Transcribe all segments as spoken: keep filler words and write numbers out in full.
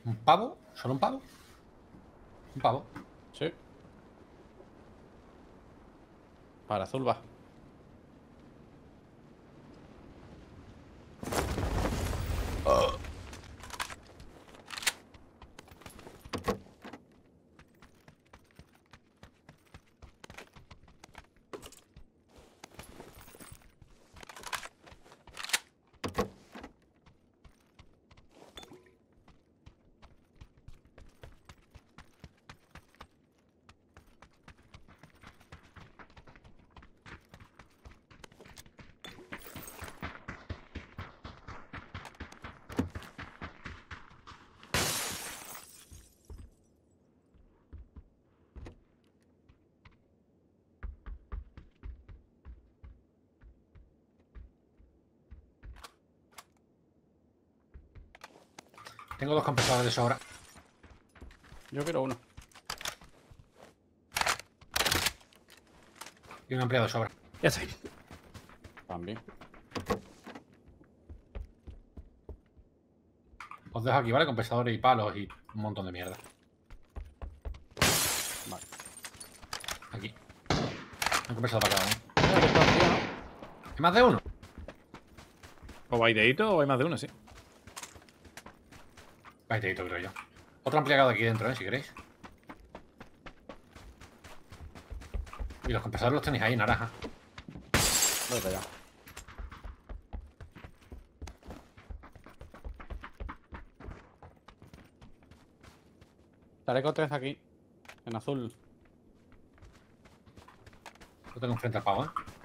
¿Un pavo? ¿Solo un pavo? Un pavo. Sí. Para azul va. Oh. Tengo dos compensadores de sobra. Yo quiero uno. Y un ampliado de sobra. Ya estoy. También. Os dejo aquí, ¿vale? Compensadores y palos y un montón de mierda. Vale. Aquí. Un compensador para cada uno. ¿Hay más de uno? O hay dedito o hay más de uno, sí. Ahí te creo yo. Otro ampliado aquí dentro, ¿eh? Si queréis. Y los compensadores los tenéis ahí, naranja. Voy para allá. Chaleco tres aquí. En azul. Lo tengo enfrente al pavo, ¿eh?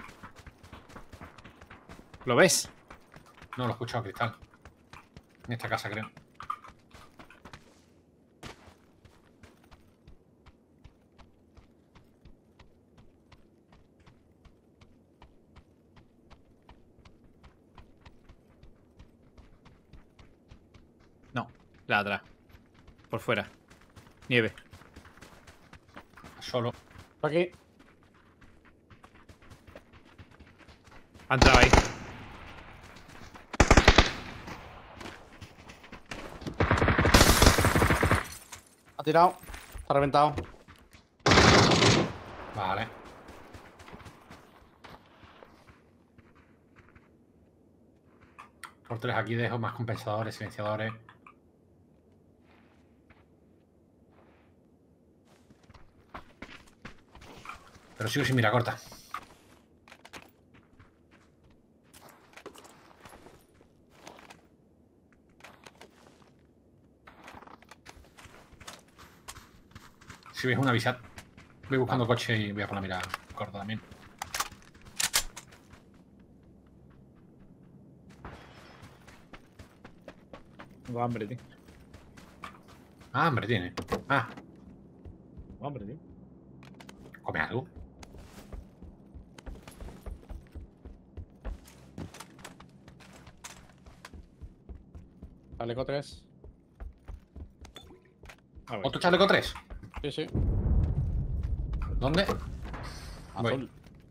¿Lo ves? No, lo he escuchado, Cristal. En esta casa, creo. No, la atrás. Por fuera. Nieve. Solo. Aquí. Ha entrado ahí. Ha tirado. Ha reventado. Vale. Por tres aquí dejo más compensadores, silenciadores. Pero sigo sin mira corta. Si veis una avisad. Voy buscando coche y voy a poner la mira corta también. Tengo hambre, tío. Ah, hambre tiene. Ah, Tengo hambre, tío. come algo. Chaleco tres. A ver. ¿Otro chaleco tres? Sí, sí. ¿Dónde? Azul. Voy.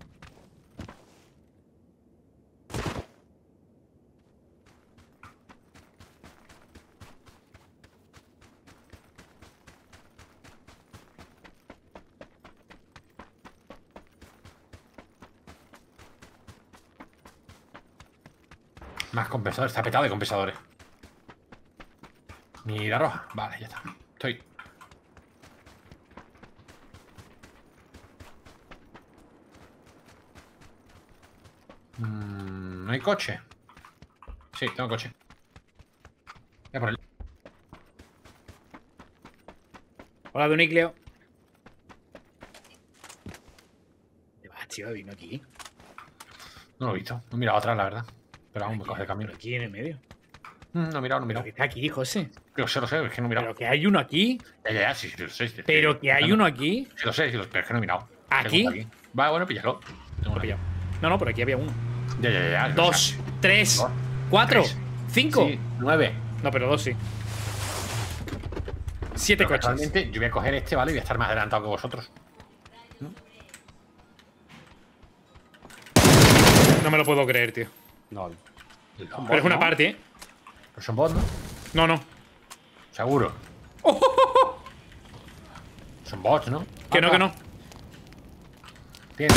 Más compensadores. Está petado de compensadores. Mira roja. Vale, ya está. Estoy. Mm, ¿no hay coche? Sí, tengo coche. Voy a por él. Hola, Dunicleo. ¿Te vas, tío? ¿Vino aquí? No lo he visto. No he mirado atrás, la verdad. Pero aún me Aquí, coge el camino. pero aquí en el medio. Mm, no he mirado, no he Pero mirado. que está aquí, José. Lo sé, lo sé, es que no he mirado. Pero que hay uno aquí. Ya, ya, ya, sí, sí, lo sé. sí, Pero sí, que hay no. uno aquí. Sí, lo sé, sí, lo, pero es que no he mirado. ¿Aquí? Tengo uno Va, bueno, píllalo. Tengo Lo uno he aquí. pillado. No, no, pero aquí había uno. Ya, ya, ya. ya, o Dos, sea, tres, dos, cuatro, tres. cinco. Sí, nueve. No, pero dos sí. Siete Pero coches. casualmente yo voy a coger este, ¿vale? Y voy a estar más adelantado que vosotros. No me lo puedo creer, tío. No. Pero es una parte, ¿eh? Pero son bots, ¿no? No, no. Seguro. Son bots, ¿no? Que no, que no. Tiene.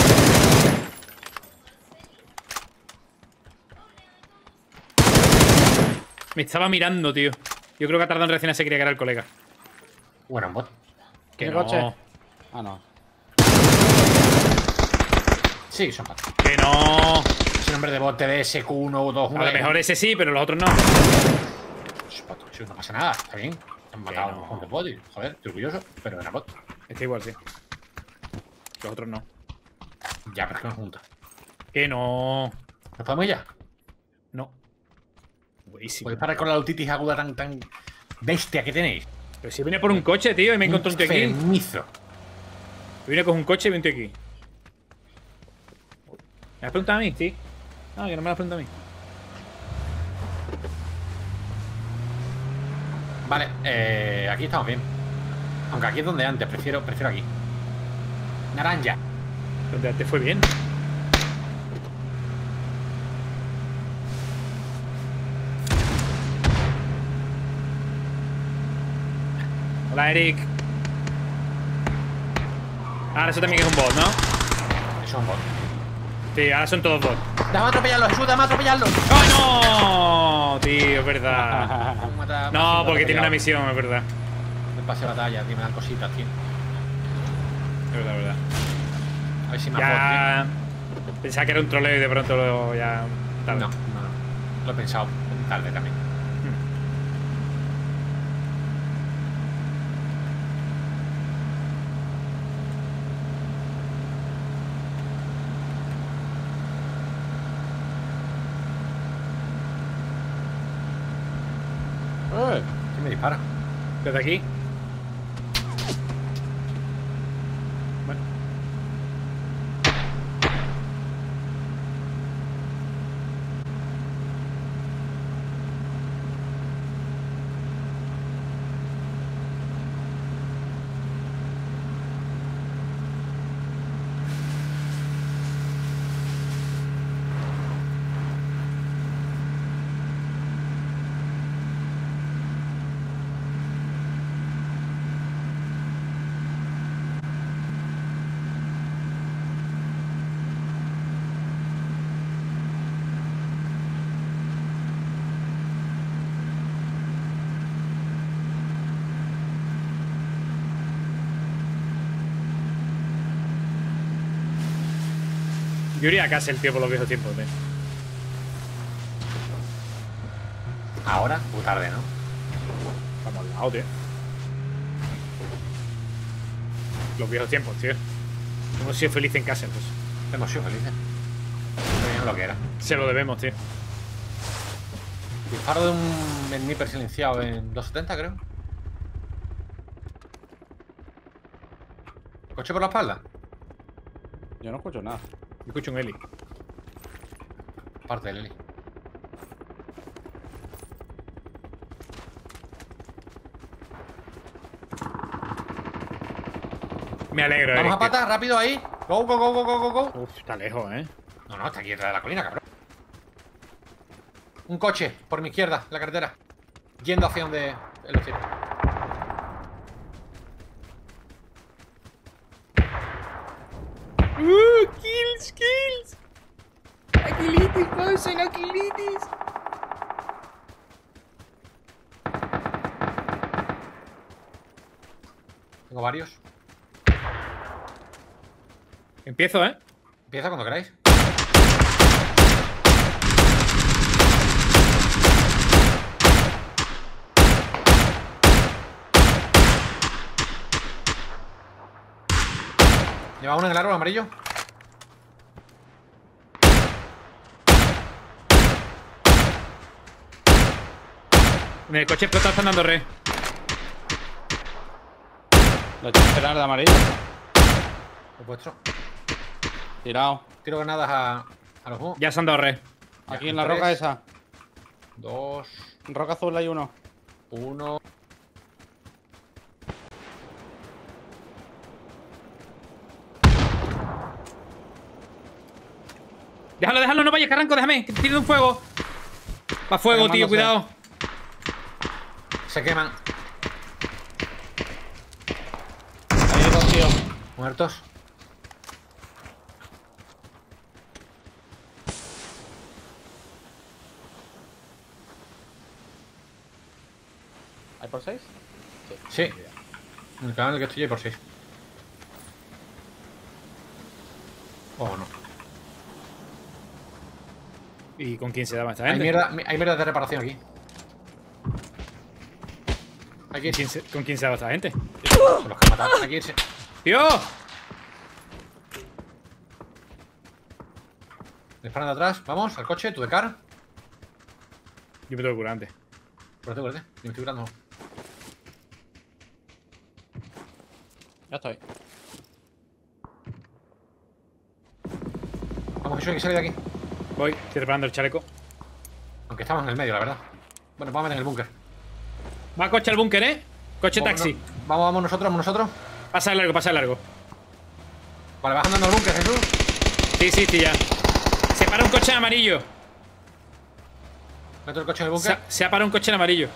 Me estaba mirando, tío. Yo creo que ha tardado en reaccionar, se creía que era el colega. Bueno, un bot. Que ¿Tiene no. coche? Ah, no. Sí, son bots. Que no. Ese nombre de bot T D S Q uno dos uno. A lo mejor ese sí, pero los otros no. Es bot, sí, no pasa nada, está bien. Han matado no. un montón de bot y, joder, estoy orgulloso, pero era bot. Este igual, sí. Los otros no. Ya, pero es que nos junta. Que no. ¿Nos podemos ir ya? No. Buenísimo. ¿Podéis parar con la autitis aguda tan, tan bestia que tenéis? Pero si vine por un coche, tío, y me encontré un tío aquí. Enfermizo. Yo vine con un coche y vine aquí. ¿Me has preguntado a mí? Sí. No, que no me lo has preguntado a mí. Vale, eh, aquí estamos bien. Aunque aquí es donde antes, prefiero, prefiero aquí. Naranja. Donde antes fue bien. Hola, Eric. Ahora eso también es un bot, ¿no? Eso es un bot. Sí, ahora son todos bots. Déjame atropellarlo, Jesús, déjame atropellarlo. ¡Oh, no! Tío, es verdad. Mata- No, mata- porque tiene una atropellado. misión, es verdad. El pase de batalla, tío, me dan cositas, tío. Es verdad, es verdad. A ver si me Ya. Pensaba que era un troleo y de pronto lo ya. aporte. Tarde. No, no, no. Lo he pensado tarde también. ¡Eh! ¿Quién me dispara? Desde aquí. Bueno. Yo iría a casa el tío por los viejos tiempos, tío. Ahora o tarde, ¿no? Vamos al lado, tío. Los viejos tiempos, tío. Hemos sido felices en casa, pues. Hemos sido felices. Sabían lo que era. Se lo debemos, tío. Disparo de un sniper silenciado en doscientos setenta, creo. ¿Coche por la espalda? Yo no escucho nada. Yo escucho un heli. Parte del heli. Me alegro, Vamos Eric, a pata, rápido ahí. Go, go, go, go, go, go, go. tío. Uf, está lejos, ¿eh? No, no, está aquí detrás de la colina, cabrón. Un coche por mi izquierda, la carretera. Yendo hacia donde él lo tiene. ¡Uh! ¡Kills, kills! ¡Aquilitis, pasen, aquilitis! Tengo varios. Empiezo, ¿eh? Empieza cuando queráis. Lleva uno en el árbol amarillo. En el coche explota, están dando re. La tercera de amarillo. Lo vuestro. Tirado. Tiro granadas a, a los dos. Ya se han dado re. Aquí en la tres, roca esa. Dos. En roca azul hay uno. Uno. Déjalo, déjalo, no vayas, que arranco, déjame. Que tiene un fuego. Va fuego, tío, Quemándose. cuidado. Se queman. Muertos. ¿Hay por seis? Sí. En el canal en el que estoy hay por seis. Oh, no. ¿Y con quién se daba esta Hay gente? mierda, hay mierda de reparación aquí. Hay que ¿Con irse. quién se, ¿Con quién se daba esta gente? Son los que han matado. Hay que irse. ¡Tío! Disparan de atrás. Vamos, al coche, tu de car. Yo me tengo que curar antes. Cúrate, cúrate. Yo me estoy curando. Ya estoy. Vamos, Jesús, hay que salir de aquí. Voy, estoy reparando el chaleco. Aunque estamos en el medio, la verdad. Bueno, vamos a meter en el búnker. Va coche al búnker, ¿eh? Coche Vamos, taxi. no- Vamos, vamos nosotros, vamos nosotros. Pasa de largo, pasa de largo. Vale, vas andando al búnker, Jesús. Sí, sí, sí, ya. Se para un coche en amarillo. Meto el coche en el Se búnker. ha, se ha parado un coche en amarillo.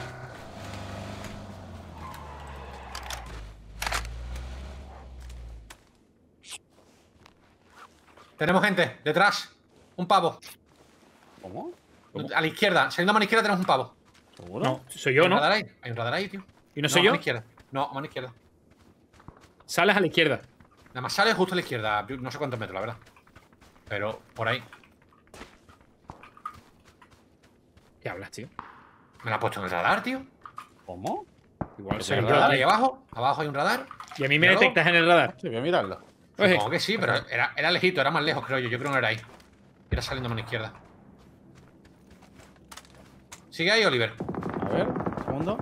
Tenemos gente, detrás. Un pavo. ¿Cómo? A la izquierda, saliendo a mano izquierda tenemos un pavo. ¿Seguro? No, soy ¿Hay yo, un ¿no? radar ahí? Hay un radar ahí, tío. ¿Y no soy a yo? mano izquierda. No, a mano izquierda. Sales a la izquierda. Nada más sale justo a la izquierda. No sé cuántos metros, la verdad. Pero por ahí. ¿Qué hablas, tío? Me la ha puesto en el radar, tío. ¿Cómo? Igual Hay soy un yo, radar tío. ahí abajo. Abajo hay un radar. Y a mí me Míralo. detectas en el radar. Sí, voy a mirarlo. Oye, Supongo que sí, pero era, era lejito, era más lejos, creo yo. Yo creo que no era ahí. Era saliendo a mano izquierda. ¿Sigue ahí, Oliver? A ver, un segundo.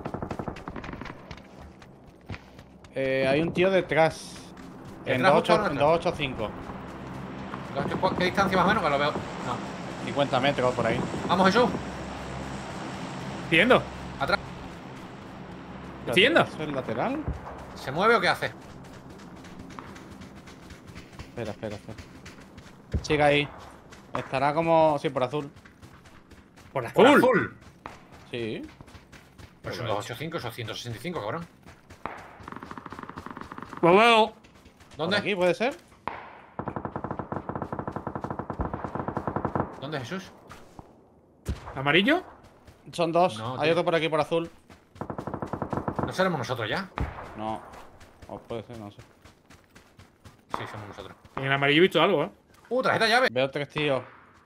Eh, hay un tío detrás. En ¿Detrás justo dos ahora nuestro? ochenta y cinco. ¿Qué distancia más o menos? Que lo veo. No. cincuenta metros por ahí. Vamos, Jesús. ¿estoy yendo? Atrás. ¿Estoy yendo? ¿Eso es el lateral? ¿Se mueve o qué hace? Espera, espera, espera. Sigue ahí. Estará como. Sí, por azul. Por azul. Por azul. Sí. Pues son doscientos ochenta y cinco, son ciento sesenta y cinco, cabrón. Lo veo. ¿Por ¿Dónde? aquí puede ser? ¿Dónde, Jesús? ¿Amarillo? Son dos. No, hay tío. otro por aquí por azul. ¿No seremos nosotros ya? No. O puede ser, no sé. Sí, somos nosotros. En el amarillo he visto algo, ¿eh? Uh, tarjeta llave. Veo tres tíos.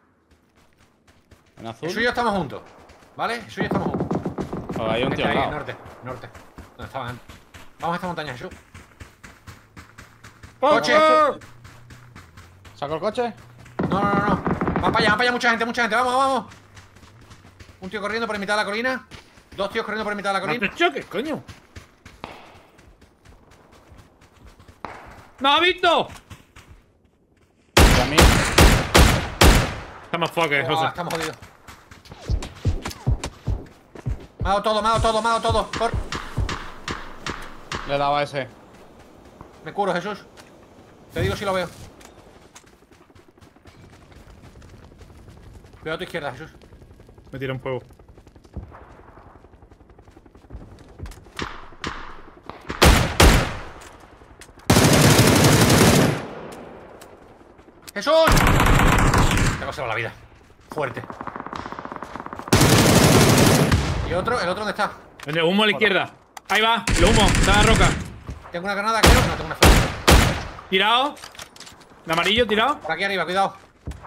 En azul. Jesús y yo estamos juntos. ¿Vale? Jesús y yo estamos juntos. Oh, hay un Vente tío al ahí, lado. norte, norte. ¿Dónde estaban antes? Vamos a esta montaña, Jesús. ¡Coche! ¿Saco el coche? No, no, no, no. Van para allá, van para allá mucha gente, mucha gente. Vamos, vamos. Un tío corriendo por mitad de la colina. Dos tíos corriendo por mitad de la ¡No colina. te choques, coño! ¡No ha visto! Y a mí. Está más fuerte, Buah, José. estamos jodidos. Me ha dado todo, me ha dado todo, me ha dado todo. Cor- Le daba ese. Me curo, Jesús. Te digo si lo veo. Veo a tu izquierda, Jesús. Me tira un fuego. ¡Jesús! Te ha conservado la vida. Fuerte. ¿Y otro? ¿El otro dónde está? En el humo a la izquierda. Ahí va, el humo, está la roca. ¿Tengo una granada, creo? No, tengo una flecha. Tirado. El amarillo, tirado. Por aquí arriba, cuidado.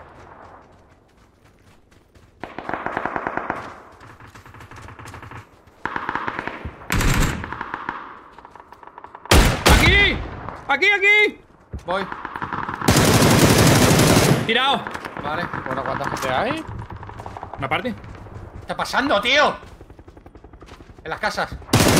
¡Aquí! ¡Aquí, aquí! Voy. Tirado. Vale. Bueno, ¿cuánta gente hay? Una parte. ¿Qué está pasando, tío? En las casas.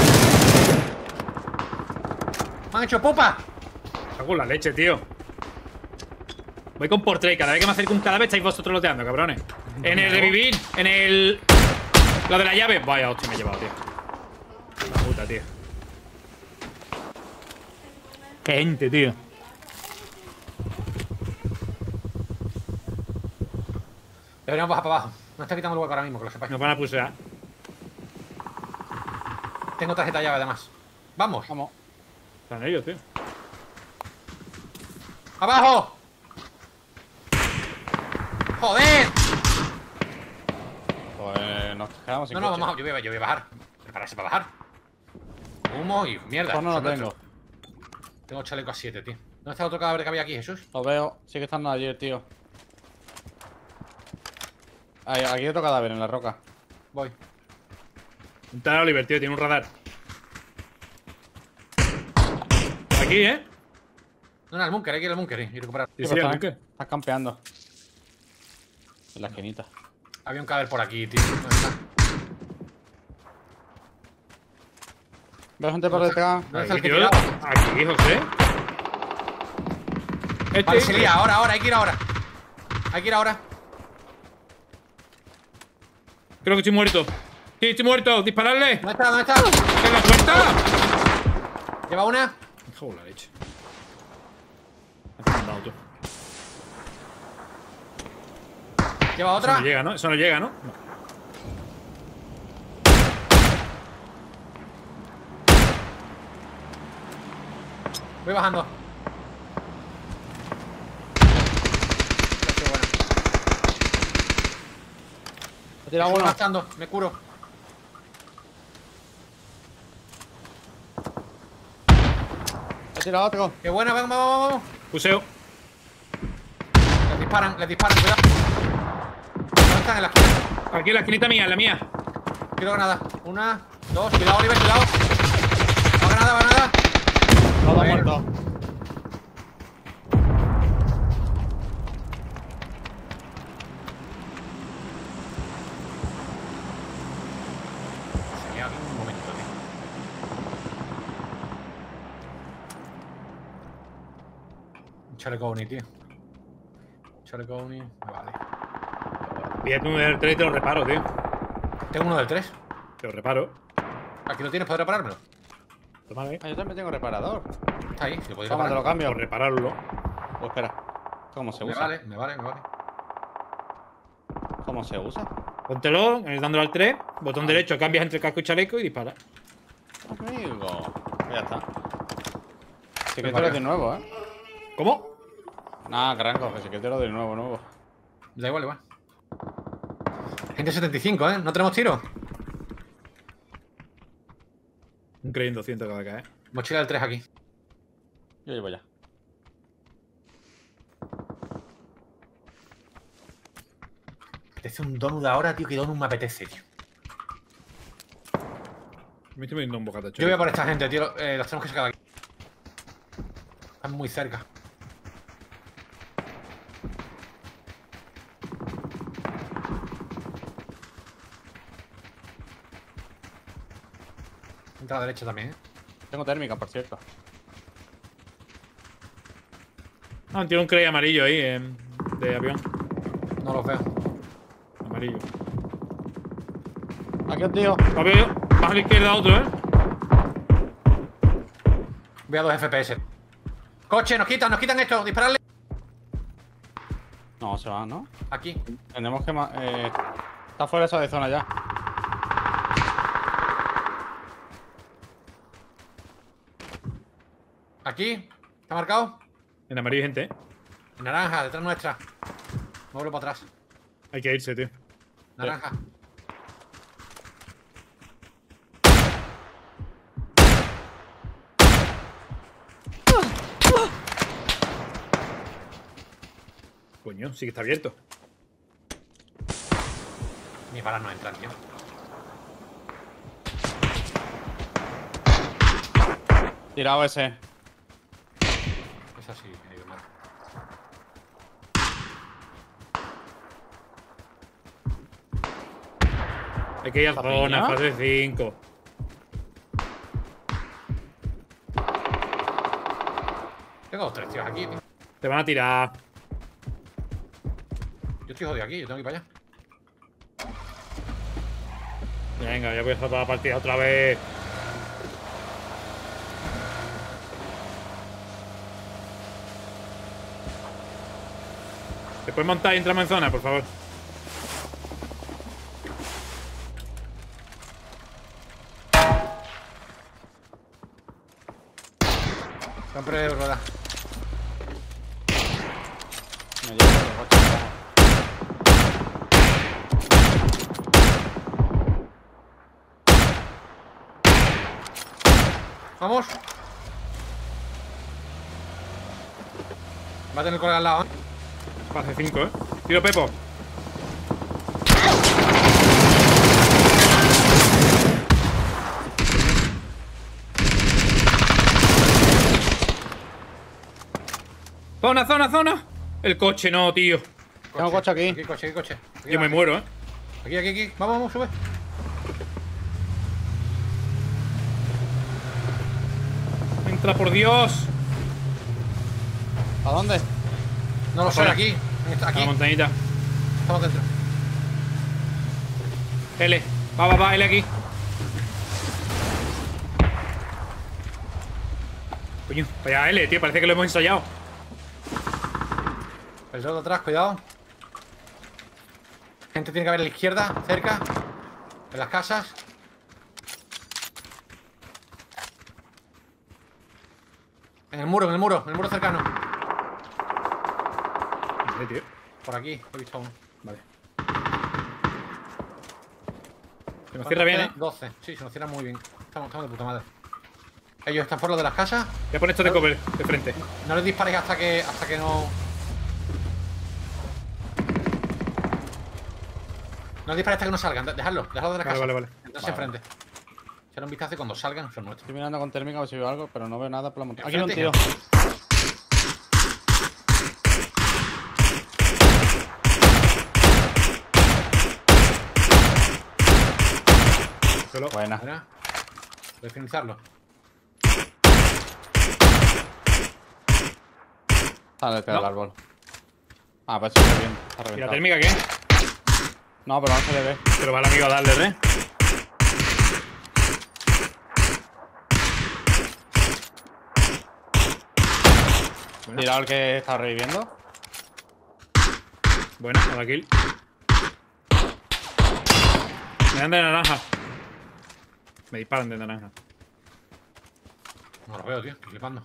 Me han hecho pupa. Cago en la leche, tío. Voy con por tres. Cada vez que me acerco un cadáver estáis vosotros loteando, cabrones. En el revivir. En el... Lo de la llave. Vaya, hostia, me he llevado, tío. La puta, tío. Qué gente, tío. Deberíamos bajar para abajo. No está quitando el hueco ahora mismo, que lo sepáis. Nos van a pusear. Tengo tarjeta llave, además. Vamos. Vamos. Están ellos, tío. ¡Abajo! ¡Joder! Pues nos quedamos sin No, no, coche. vamos a, yo, voy a, yo voy a bajar. Prepararse para bajar. Humo y mierda. Pues no lo Son tengo. nuestros. Tengo chaleco a siete, tío. ¿Dónde está el otro cadáver que había aquí, Jesús? Lo veo. Sigue estando ayer, tío. Ahí, aquí hay otro cadáver en la roca. Voy. Está Oliver, tío, tiene un radar. Aquí, ¿eh? No, no, el búnker, hay que ir al búnker y recuperar. Sí, Sí, sí, pero al está, búnker. está campeando. En la esquinita. Había un cadáver por aquí, tío. ¿Dónde está? Veo gente por detrás. ¿Dónde está el Aquí, que tío. tiraba? Aquí, José. Este, Vale, se este. lía, ahora, ahora, hay que ir ahora. Hay que ir ahora. Creo que estoy muerto. Sí, estoy muerto. Dispararle. ¿Dónde está? ¿Dónde está? ¡En la puerta! Lleva una. Me cago en la leche. Me has mandado tú. Lleva Eso otra. no llega, ¿no? Eso no llega, ¿no? No. Voy bajando. Qué buena. He tirado Estoy uno. gastando, me curo. He tirado otro. Qué buena, vamos, vamos, vamos. Puseo. Les disparan, les disparan, cuidado. ¿Dónde están? En la esquina. Aquí en la esquinita mía, en la mía. Quiero granada. Una, dos, cuidado, Oliver, cuidado. Va granada, va granada. Todos Bueno. muertos. Genial, un momento, tío. Un chaleco uni, tío. Un chaleco uni, vale. Pídete uno del tres y te lo reparo, tío. Tengo uno del tres. Te lo reparo. Aquí lo tienes, ¿puedes reparármelo? Toma, eh. Ah, yo también tengo reparador. Está ahí, si lo podéis Toma, te lo reparar. cambio. Por repararlo. Pues espera. ¿Cómo se Me usa? vale, me vale, me vale. ¿Cómo se usa? Póntelo, eh, dándole al tres. Botón derecho, cambias entre casco y chaleco y dispara. Amigo. Ya está. Sí que Venga, te lo venga. de nuevo, ¿eh? ¿Cómo? Nada, carranco, que sí que te lo de nuevo, nuevo. Da igual, igual. Gente setenta y cinco, ¿eh? ¿No tenemos tiro? Un crey en doscientos cada cae. Mochila del tres aquí. Yo llevo ya. Me apetece un donut ahora, tío. ¿Qué donut me apetece, tío? Me estoy metiendo un bocata Yo voy a por esta gente, tío. Eh, los tenemos que sacar de aquí. Están muy cerca. Entra a la derecha también, ¿eh? Tengo térmica, por cierto. Ah, tiene un crey amarillo ahí, eh, de avión. No los veo. Amarillo. Aquí un tío. A ver, baja a la izquierda otro, ¿eh? Voy a dos F P S. Coche, nos quitan, nos quitan esto. Dispararle. No, se va, ¿no? Aquí. Tenemos que... ma- Eh, está fuera esa de zona ya. Aquí. ¿Está marcado? En amarillo hay gente, ¿eh? Naranja, detrás nuestra. Muévelo para atrás. Hay que irse, tío. Naranja. Coño, sí que está abierto. Mis balas no entran, tío. Tirado ese. Es así, medio mal. Hay que ir a ¿La zona, piña? fase cinco. Tengo dos, tres tíos aquí, tío. Te van a tirar. Yo estoy jodido aquí, yo tengo que ir para allá. Venga, ya voy a hacer toda la partida otra vez. ¿Te puedes montar y entramos en zona, por favor? Siempre rueda. Vamos. Va a tener el colega al lado, ¿eh? Pase cinco, eh. Tiro Pepo. Zona, zona, zona. El coche no, tío. Tengo coche aquí. Aquí, coche, aquí, coche. Aquí, Yo me aquí. muero, eh. Aquí, aquí, aquí. Vamos, vamos, sube. Entra, por Dios. ¿A dónde? No lo sé, Zona. aquí. A Aquí. la montañita. Estamos dentro. L. Va, va, va, L aquí. Coño, vaya L, tío. Parece que lo hemos ensayado. El otro de atrás, cuidado. Gente tiene que haber a la izquierda, cerca. En las casas. En el muro, en el muro, en el muro cercano. No sé, tío. Por aquí, he visto a uno. Vale. Se nos cierra bien, eh. doce. Sí, se nos cierra muy bien. Estamos, estamos de puta madre. Ellos están por lo de las casas. Voy a poner esto de cover de frente. No les disparéis hasta que hasta que no. No les disparéis hasta que no salgan. Dejadlo, dejadlo de la Vale, casa. vale, vale. Entonces enfrente. Echar un vistazo y cuando salgan son nuestros. Estoy mirando con térmica a ver si veo algo, pero no veo nada por la montaña. Aquí hay un Enfrente. tío. Solo. Buena. Mira. Voy a finalizarlo. Sale del No. árbol. Ah, pues está bien. Está ¿Y la reventado. térmica qué? No, pero no se le ve. Pero va el amigo a darle, ¿eh? Bueno. Tira al que está reviviendo. Bueno, a la kill. Me dan de naranja. Me disparan de naranja. No lo veo, tío. Estoy flipando.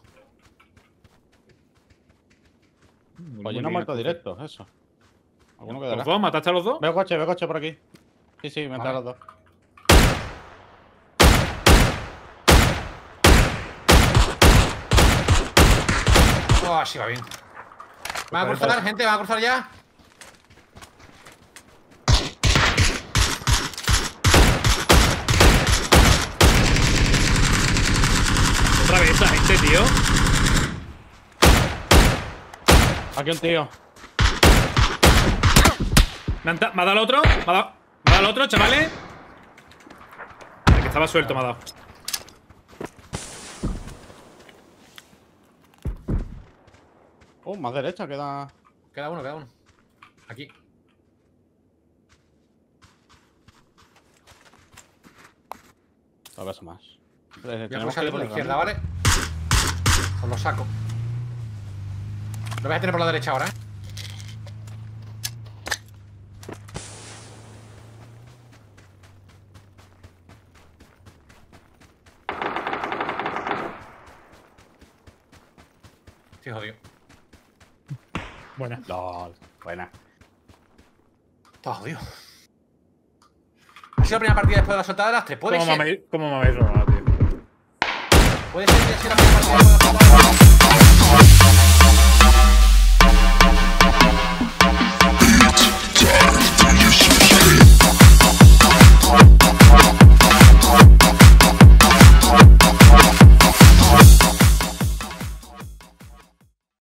Oye, no ha muerto directo, eso. ¿Alguno quedará? ¿Los dos? ¿Mataste a los dos? Veo coche, veo coche por aquí. Sí, sí, me Vale. traen los dos. Oh, sí va bien. ¿Van a Pues cruzar, gente? ¿Van a cruzar ya? Otra vez esa gente, tío. Aquí un tío. ¿Me, han ta- ¿Me ha dado el otro? ¿Me ha dado, ¿Me ha dado el otro, chavales? El que estaba suelto me ha dado. Uh, más derecha, queda. Queda uno, queda uno. Aquí. No ves más. Voy a Tenemos cruzarle que por la ir, izquierda, ¿no? ¿vale? Os lo saco. Lo vais a tener por la derecha ahora, ¿eh? Estoy jodido. Buena. LOL. Buena. Está jodido. Ha sido la primera partida después de la soltada de las tres. Puede ¿Cómo me ser. habéis- cómo me habéis robado, tío? Puede ser que sea la primera partida después de la soltada de las tres.